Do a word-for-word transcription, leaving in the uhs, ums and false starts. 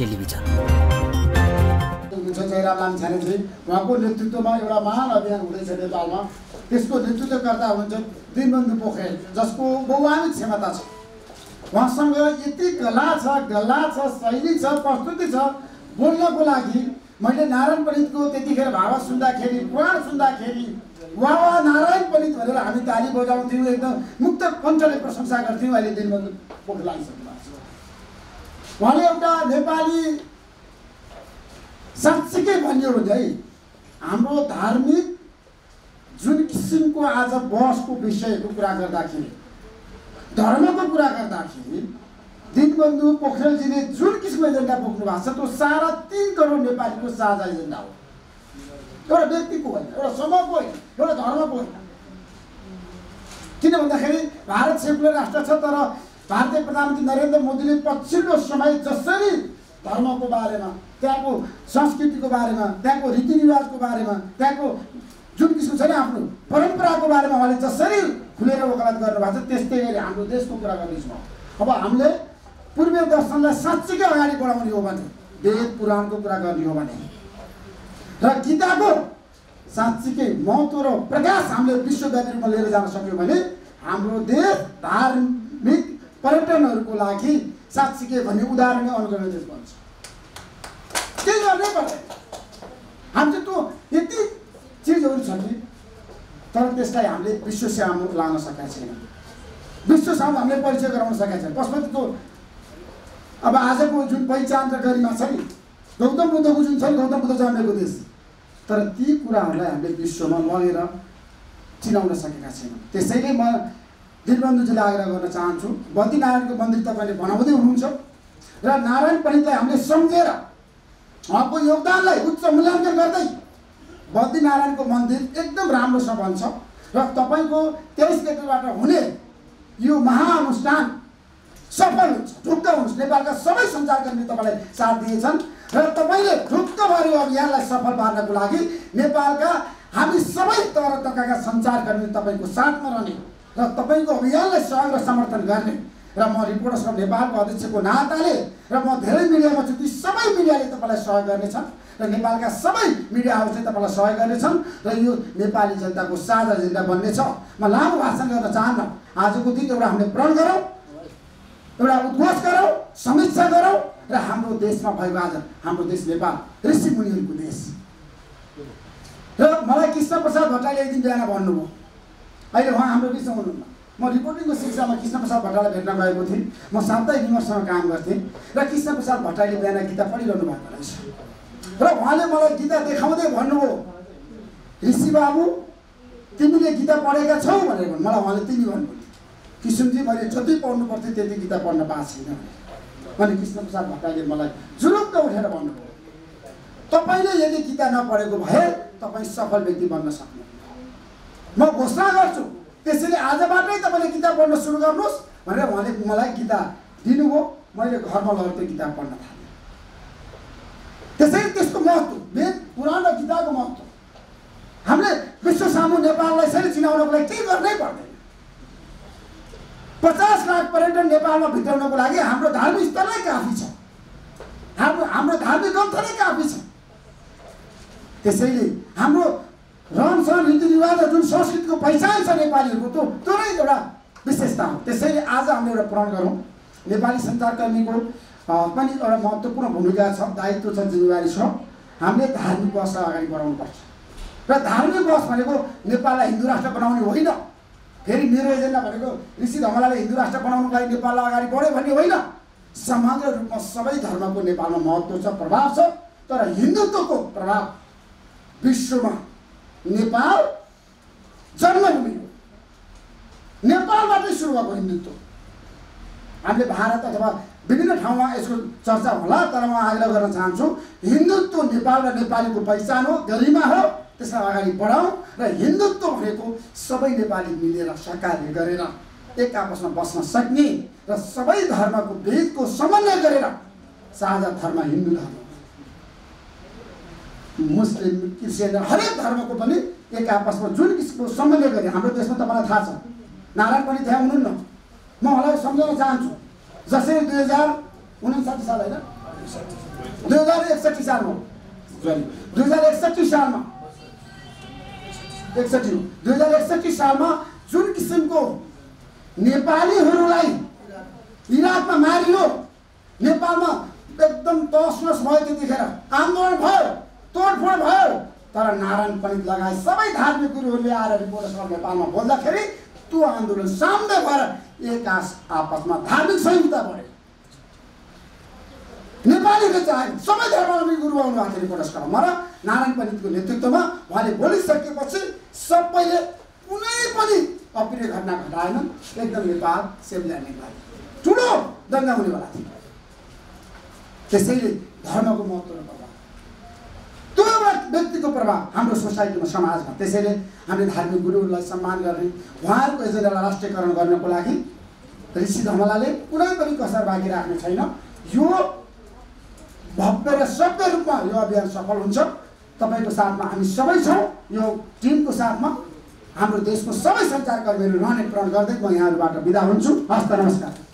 Television. Jayaram लामिछानेजी उहाँको नेतृत्वमा एउटा महान अभियान हुँदैछ नेपालमा। त्यसको नेतृत्वकर्ता हुनुहुन्छ दीनबन्धु पोखरेल, जसको बहुआयामिक क्षमता छ। उहाँसँग यति कला छ, गल्ला छ, शैली छ, प्रस्तुति छ बोल्नको लागि। मैले नारायण पण्डितको त्यतिखेर भाव सुन्दाखेरि, पुराण सुन्दाखेरि वाह वाह नारायण पण्डित भनेर हामी ताली बजाउँथ्यौँ, एकदम मुक्त कण्ठले प्रशंसा गर्थ्यौँ। अहिले दीनबन्धु पोखरेल आइसक्नु भएको छ। उहाँले एउटा नेपाली साँच्चीकै भनियो भने है हाम्रो धार्मिक जुन किसिमको आज बहसको विषयको कुरा गर्दाखेरि, धर्मको कुरा गर्दाखेरि दीनबन्धु पोखरेलजीले जुन किसिमको एजेन्डा बोक्नु भएको छ त्यो सारा तीन करोड नेपालीको साझा एजेन्डा हो। एउटा व्यक्तिको होइन, एउटा समूहको होइन, एउटा धर्मको होइन। किन भन्दाखेरि भारत सेकुलर राष्ट्र छ, तर भारतीय प्रधानमन्त्री नरेन्द्र मोदीले पछिल्लो समय जसरी धर्मको बारेमा, त्यहाँको संस्कृतिको बारेमा, त्यहाँको रीतिरिवाजको बारेमा, त्यहाँको जुन किसिम छ नि आफ्नो परम्पराको बारेमा उहाँले जसरी खुलेर वकालत गर्नुभएको छ, त्यस्तै गरी हाम्रो देशको कुरा गर्दैछौँ। अब हामीले पूर्वीय दर्शनलाई साँच्चीकै अगाडि बढाउने हो भने, वेद पुराणको कुरा गर्ने हो भने र गीताको साँच्चीकै महत्त्व र प्रकाश हामीले विश्वव्यापी रूपमा लिएर जान सक्यौँ भने हाम्रो देश धार्मिक पर्यटनहरूको लागि साँच्चीकै भन्ने उदाहरणीय अनुकरणीय देश बन्छ। केही गर्नै पर्दैन। हामी चाहिँ त्यो यति चिजहरू छ कि, तर त्यसलाई हामीले विश्व सामु लान सकेका छैन, विश्व सामु हामीले परिचय गराउन सकेका छैन। पशुपति त्यो अब आजको जुन पहिचान र गरिमा छ नि, गौतम बुद्धको जुन छ नि, गौतम बुद्ध जन्मेको देश, तर ती कुराहरूलाई हामीले विश्वमा लगेर चिनाउन सकेका छैनौँ। त्यसैले म दीनबन्धुजीलाई आग्रह गर्न चाहन्छु, बद्रीनारायणको मन्दिर तपाईँले बनाउँदै हुनुहुन्छ र नारायण पण्डितलाई हामीले सम्झेर उहाँको योगदानलाई उच्च मूल्याङ्कन गर्दै बद्रीनारायणको मन्दिर एकदम राम्रोसँग बन्छ र तपाईँको तेइस गतेबाट हुने यो महाअनुष्ठान सफल हुन्छ। ढुक्क हुनुहोस्, नेपालका सबै सञ्चारकर्मी तपाईँलाई साथ दिएछन् र तपाईँले ढुक्क भएर यो अभियानलाई सफल पार्नको लागि नेपालका हामी सबै तर तहका सञ्चारकर्मी तपाईँको साथमा रहने र तपाईँको अभियानलाई सहयोग र समर्थन गर्ने र म रिपोर्टर्स अफ नेपालको अध्यक्षको नाताले र म धेरै मिडियामा छु, ती सबै मिडियाले तपाईँलाई सहयोग गर्नेछन् र नेपालका सबै मिडिया हाउसले तपाईँलाई सहयोग गर्नेछन् र यो नेपाली जनताको साझा एजेन्डा बन्नेछ। म लामो भाषण गर्न चाहन्न। आजको दिन एउटा हामीले प्रण गरौँ, एउटा उद्घोष गरौँ, समीक्षा गरौँ र हाम्रो देशमा भएको आज हाम्रो देश नेपाल ऋषि मुनिहरूको देश। र मलाई कृष्ण प्रसाद भट्टराईले एक दिन बिहान भन्नुभयो, अहिले उहाँ हाम्रो बिचमा हुनुहुन्न। म रिपोर्टिङको शिक्षामा कृष्ण प्रसाद भट्टराईलाई भेट्न गएको थिएँ। म साप्ताहिक विमर्शमा काम गर्थेँ र कृष्ण प्रसाद भट्टराईले बिहान गीता पढिरहनु भएको रहेछ र उहाँले मलाई गीता देखाउँदै भन्नुभयो, ऋषि बाबु तिमीले गीता पढेका छौ भनेर भन्नु। मलाई उहाँले तिमी भन्नुभयो, किशुनजी मैले जति पढ्नु पर्थ्यो त्यति गीता पढ्न पाएको छैन भने कृष्ण प्रसाद भट्टराईले मलाई जुरुक्क उठेर भन्नुभयो, तपाईँले यदि गीता नपढेको भए तपाईँ सफल व्यक्ति बन्न सक्नु। म घोषणा गर्छु, त्यसैले आजबाटै तपाईँले गीता पढ्न सुरु गर्नुहोस् भनेर उहाँले मलाई गीता दिनुभयो। मैले घरमा लगेर त्यो किताब पढ्न थालेँ। त्यसैले त्यसको महत्त्व, वेद पुराण र गीताको महत्त्व हामीले विश्व सामु नेपाललाई यसरी चिनाउनको लागि केही गर्नै पर्दैन। पचास लाख पर्यटन नेपालमा भित्राउनको लागि हाम्रो धार्मिक स्थल नै काफी छ, हाम्रो हाम्रो धार्मिक ग्रन्थ नै काफी छ। त्यसैले हाम्रो रहनसहन रीतिरिवाज र जुन संस्कृतिको पहिचान छ नेपालीहरूको, त्यो त्यो नै एउटा विशेषता हो। त्यसैले आज हामीले एउटा प्रण गरौँ, नेपाली सञ्चारकर्मीको पनि एउटा महत्त्वपूर्ण भूमिका छ, दायित्व छ, जिम्मेवारी छ। हामीले धार्मिक बहसलाई अगाडि बढाउनुपर्छ र धार्मिक बहस भनेको नेपाललाई हिन्दू राष्ट्र बनाउने होइन। फेरि मेरो एजेन्डा भनेको ऋषि धमलाले हिन्दू राष्ट्र बनाउनुको लागि नेपाललाई अगाडि बढ्यो भन्ने होइन। समग्र रूपमा सबै धर्मको नेपालमा महत्त्व छ, प्रभाव छ, तर हिन्दुत्वको प्रभाव विश्वमा नेपाल जन्मभूमि हो। नेपालबाटै सुरु भएको हिन्दुत्व। हामीले भारत अथवा विभिन्न ठाउँमा यसको चर्चा होला, तर म आग्रह गर्न चाहन्छु हिन्दुत्व नेपाल र नेपालीको पहिचान हो, गरिमा हो। त्यसलाई अगाडि बढाउँ र हिन्दुत्व भनेको सबै नेपाली मिलेर साकार गरेर एक आपसमा बस्न सक्ने र सबै धर्मको वेदको समन्वय गरेर साझा धर्म हिन्दू धर्म, मुस्लिम, क्रिस्चियन हरेक धर्मको पनि एक आपसमा जुन किसिमको समन्वय गरे। हाम्रो देशमा तपाईँलाई थाहा छ, नारायण पनि त्यहाँ हुनुहुन्न। म उहाँलाई सम्झाउन चाहन्छु, जसरी दुई हजार उनासाठी साल होइन दुई हजार एकसठी सालमा दुई हजार एकसठी सालमा एकसठी दुई हजार एकसठी सालमा जुन किसिमको नेपालीहरूलाई इराकमा मारियो, नेपालमा एकदम तसनस भयो, त्यतिखेर आन्दोलन भयो, तोडफोड भयो, तर नारायण पण्डित लगायत सबै धार्मिक गुरुहरूले आएर रिपोर्टर्समा नेपालमा बोल्दाखेरि त्यो आन्दोलन सामने भएर एक आपसमा धार्मिक संहिता बढ्यो। नेपालीले चाहे सबै धर्मावलम्बी गुरु आउनु भएको थियो रिपोर्टर्स क्लबमा र नारायण पण्डितको नेतृत्वमा उहाँले बोलिसकेपछि सबैले कुनै पनि अप्रिय घटना घटाएनन्। एकदम नेपाल सेभल्यान्ड नेपाल ठुलो दङ्गा हुनेवाला थियो। त्यसैले धर्मको महत्त्व र प्रभाव, त्यो एउटा व्यक्तिको प्रभाव हाम्रो सोसाइटीमा, समाजमा। त्यसैले हामीले धार्मिक गुरुहरूलाई सम्मान गर्ने, उहाँहरूको एजेन्डालाई राष्ट्रियकरण गर्नको लागि ऋषि धमलाले कुनै पनि कसर बाँकी राख्ने छैन। यो भव्य र सभ्य रूपमा यो अभियान सफल हुन्छ। तपाईँको साथमा हामी सबै छौँ। यो टिमको साथमा हाम्रो देशको सबै सञ्चारकर्मीहरू रहने प्रण गर्दै म यहाँहरूबाट बिदा हुन्छु। हस्त नमस्कार।